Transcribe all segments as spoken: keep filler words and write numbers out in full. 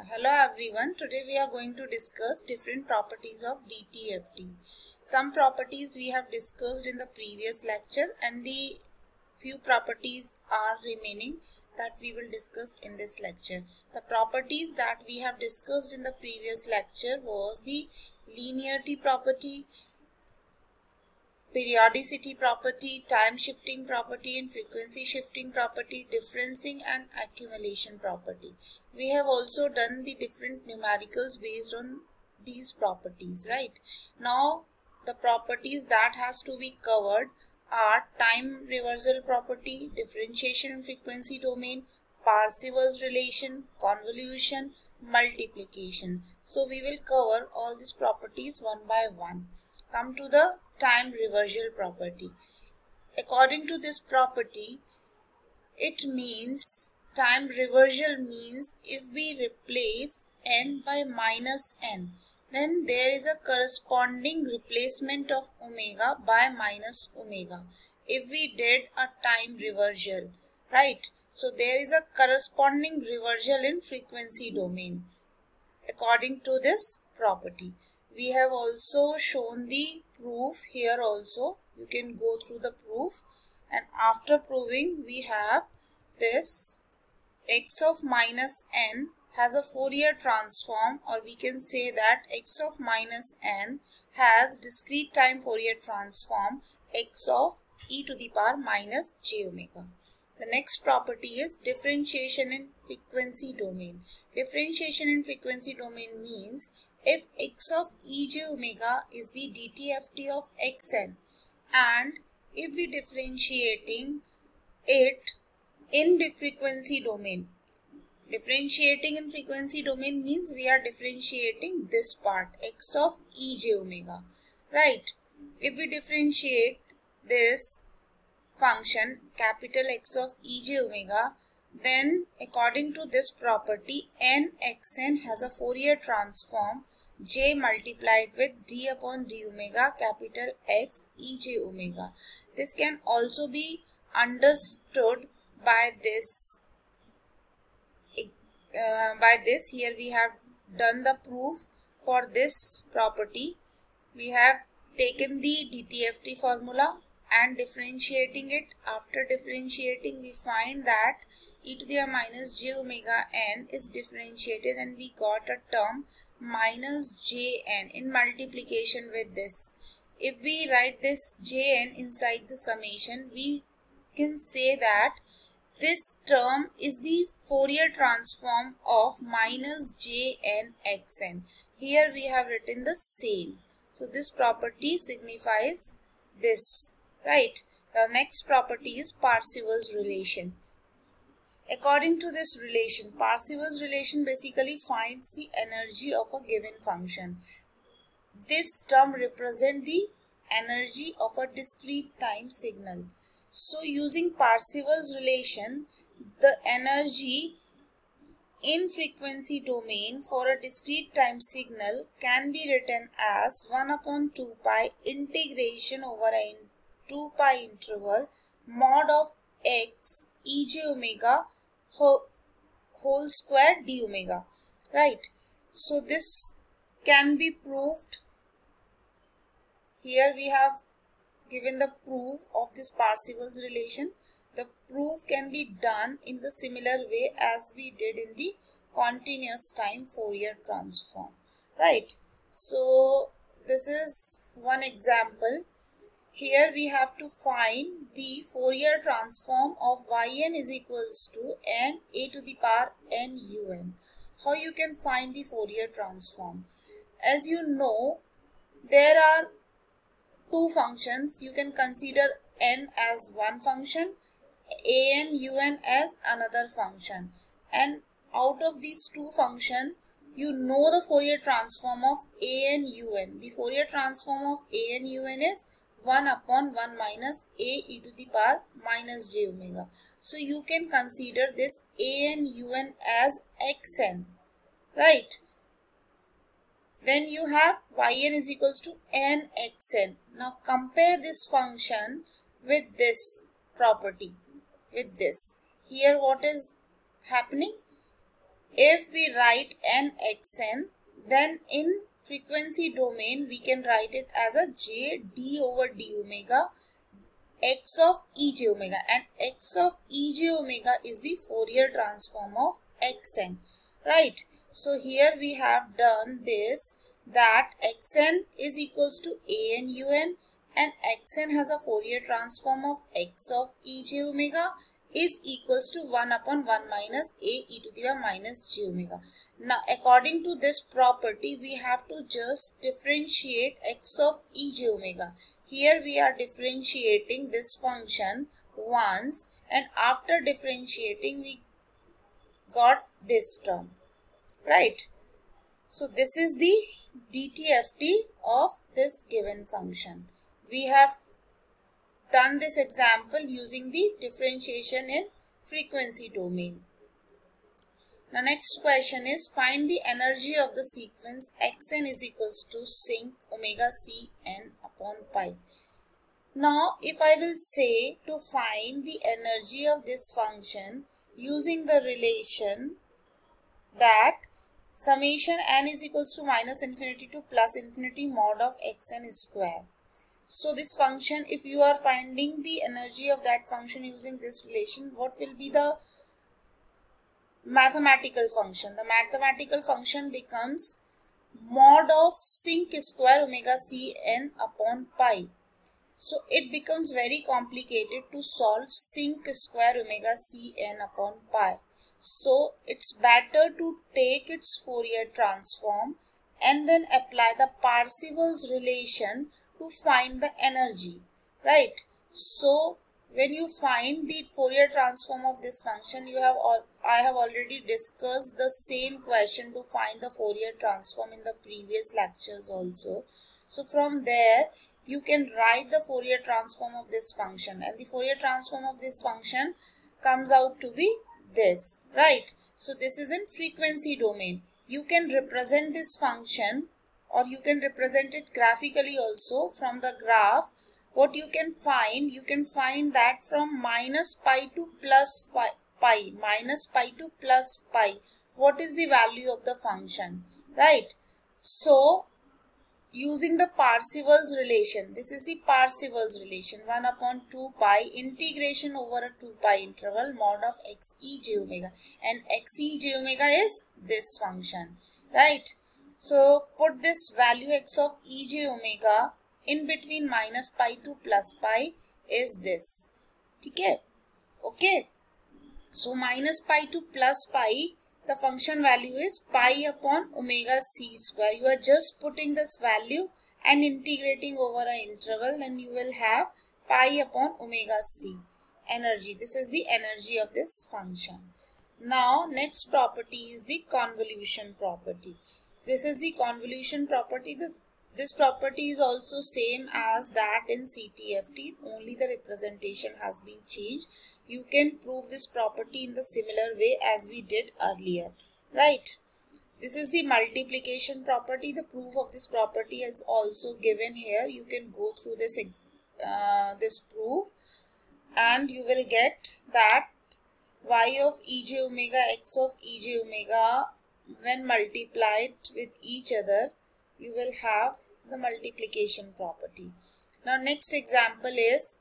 Hello everyone. Today we are going to discuss different properties of D T F T. Some properties we have discussed in the previous lecture and the few properties are remaining that we will discuss in this lecture. The properties that we have discussed in the previous lecture was the linearity property, periodicity property, time shifting property and frequency shifting property, differencing and accumulation property. We have also done the different numericals based on these properties, right? Now the properties that has to be covered are time reversal property, differentiation and frequency domain, Parseval's relation, convolution, multiplication. So we will cover all these properties one by one. Come to the time reversal property. According to this property, it means time reversal means if we replace n by minus n, then there is a corresponding replacement of omega by minus omega. If we did a time reversal, right? So there is a corresponding reversal in frequency domain according to this property. We have also shown the proof here also. You can go through the proof, and after proving we have this x of minus n has a Fourier transform, or we can say that x of minus n has discrete time Fourier transform x of e to the power minus j omega. The next property is differentiation in frequency domain. Differentiation in frequency domain means if x of ej omega is the D T F T of xn, and if we differentiating it in the frequency domain. Differentiating in frequency domain means we are differentiating this part x of ej omega, right? If we differentiate this function capital X of ej omega, then according to this property n xn has a Fourier transform j multiplied with d upon d omega capital X ej omega. This can also be understood by this uh, by this here we have done the proof for this property. We have taken the D T F T formula and differentiating it. After differentiating, we find that e to the power minus j omega n is differentiated, and we got a term minus jn in multiplication with this. If we write this jn inside the summation, we can say that this term is the Fourier transform of minus jn xn. Here we have written the same. So this property signifies this, right? The next property is Parseval's relation. According to this relation, Parseval's relation basically finds the energy of a given function. This term represents the energy of a discrete time signal. So using Parseval's relation, the energy in frequency domain for a discrete time signal can be written as one upon two pi integration over a two pi interval mod of x ej omega whole, whole square d omega, right? So this can be proved. Here we have given the proof of this Parseval's relation. The proof can be done in the similar way as we did in the continuous time Fourier transform, right? So this is one example. Here we have to find the Fourier transform of yn is equals to n a to the power n un. How you can find the Fourier transform? As you know, there are two functions. You can consider n as one function, an un as another function, and out of these two functions you know the Fourier transform of an un. The Fourier transform of an un is one upon one minus a e to the power minus j omega. So you can consider this an un as xn, right? Then you have yn is equals to n xn. Now compare this function with this property, with this. Here what is happening? if we write n xn, then in frequency domain we can write it as a j d over d omega x of e j omega, and x of e j omega is the Fourier transform of xn, right? So here we have done this, that xn is equals to an un, and xn has a Fourier transform of x of e j omega is equals to one upon one minus a e to the power minus j omega. Now according to this property we have to just differentiate x of e j omega. Here we are differentiating this function once, and after differentiating we got this term, right? So this is the D T F T of this given function. We have done this example using the differentiation in frequency domain. Now next question is, find the energy of the sequence xn is equals to sinc omega c n upon pi. Now if I will say to find the energy of this function using the relation that summation n is equals to minus infinity to plus infinity mod of xn square. So this function, if you are finding the energy of that function using this relation, what will be the mathematical function? The mathematical function becomes mod of sinc square omega c n upon pi. So it becomes very complicated to solve sinc square omega c n upon pi. So it's better to take its Fourier transform and then apply the Parseval's relation to find the energy, right? So when you find the Fourier transform of this function, you have all, I have already discussed the same question to find the Fourier transform in the previous lectures also. So from there you can write the Fourier transform of this function, and the Fourier transform of this function comes out to be this, right? So this is in frequency domain. You can represent this function, or you can represent it graphically also. From the graph, what you can find, you can find that from minus pi to plus pi, minus pi to plus pi, what is the value of the function, right? So using the Parseval's relation, this is the Parseval's relation, one upon two pi integration over a two pi interval mod of x e j omega, and x e j omega is this function, right? So put this value x of e j omega in between minus pi to plus pi is this, okay? Okay. So minus pi to plus pi, the function value is pi upon omega c square. You are just putting this value and integrating over an interval, then you will have pi upon omega c energy. This is the energy of this function. Now next property is the convolution property. This is the convolution property. The, this property is also same as that in C T F T, only the representation has been changed. You can prove this property in the similar way as we did earlier, right? This is the multiplication property. The proof of this property is also given here. You can go through this, uh, this proof and you will get that y of e j omega, x of e j omega, when multiplied with each other, you will have the multiplication property. Now next example is,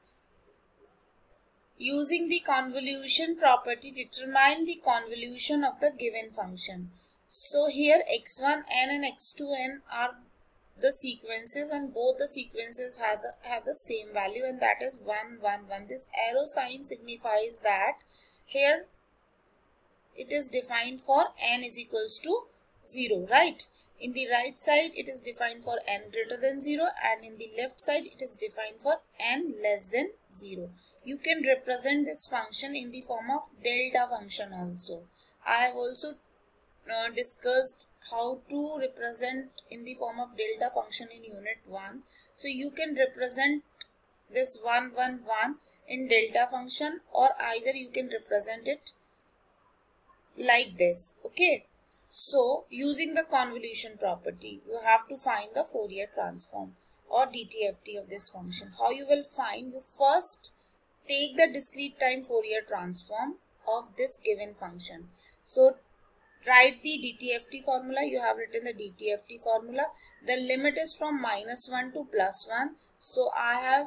using the convolution property, determine the convolution of the given function. So here x one n and x two n are the sequences, and both the sequences have the, have the same value, and that is one, one, one. This arrow sign signifies that here it is defined for n is equals to zero, right? In the right side it is defined for n greater than zero, and in the left side it is defined for n less than zero. You can represent this function in the form of delta function also. I have also uh, discussed how to represent in the form of delta function in unit one. So you can represent this one, one, one in delta function, or either you can represent it like this, okay? So using the convolution property, you have to find the Fourier transform or D T F T of this function. How you will find? You first take the discrete time Fourier transform of this given function. So write the D T F T formula. You have written the D T F T formula. The limit is from minus one to plus one. So I have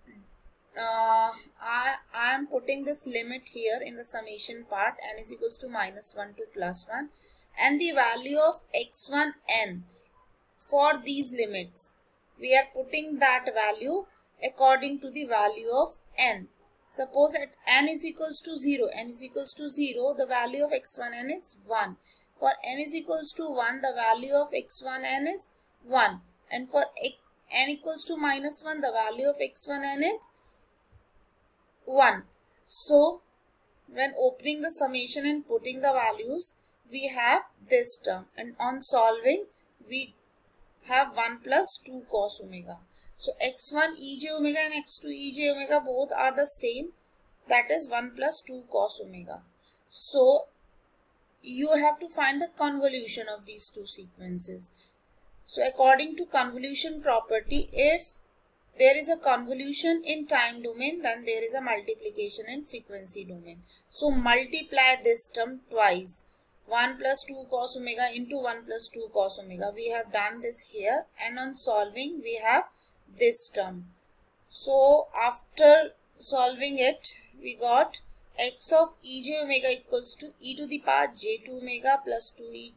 uh, I, I am putting this limit here in the summation part, n is equals to minus one to plus one, and the value of x one n for these limits, we are putting that value according to the value of n. Suppose at n is equals to zero, n is equals to zero, the value of x one n is one. For n is equals to one, the value of x one n is one. And for n equals to minus one, the value of x one n is one. So, when opening the summation and putting the values, we have this term. And on solving, we have one plus two cos omega. So x one e j omega and x two e j omega both are the same, that is one plus two cos omega. So you have to find the convolution of these two sequences. So according to convolution property, if there is a convolution in time domain, then there is a multiplication in frequency domain. So multiply this term twice. one plus two cos omega into one plus two cos omega. We have done this here, and on solving we have this term. So after solving it, we got x of e j omega equals to e to the power j two omega plus two e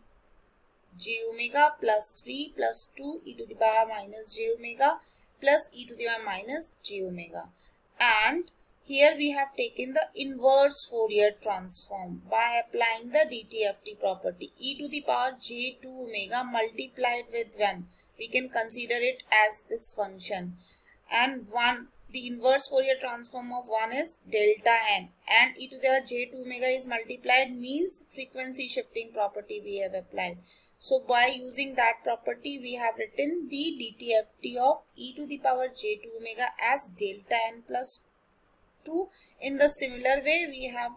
j omega plus three plus two e to the power minus j omega plus e to the power minus j omega. And here we have taken the inverse Fourier transform by applying the D T F T property. E to the power j two omega multiplied with one. We can consider it as this function. And one, the inverse Fourier transform of one is delta n. And e to the power j two omega is multiplied means frequency shifting property we have applied. So by using that property, we have written the D T F T of e to the power j two omega as delta n plus two. In the similar way, we have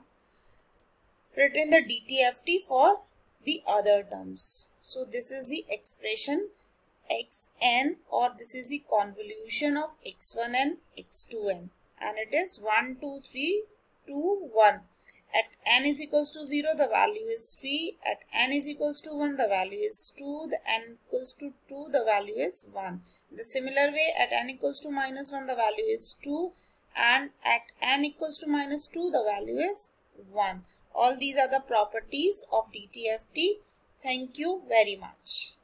written the D T F T for the other terms. So this is the expression xn, or this is the convolution of x one n, x two n, and it is one, two, three, two, one. At n is equals to zero, the value is three. At n is equals to one, the value is two. The n equals to two, the value is one. In the similar way, at n equals to minus one, the value is two. And at n equals to minus two, the value is one. All these are the properties of D T F T. Thank you very much.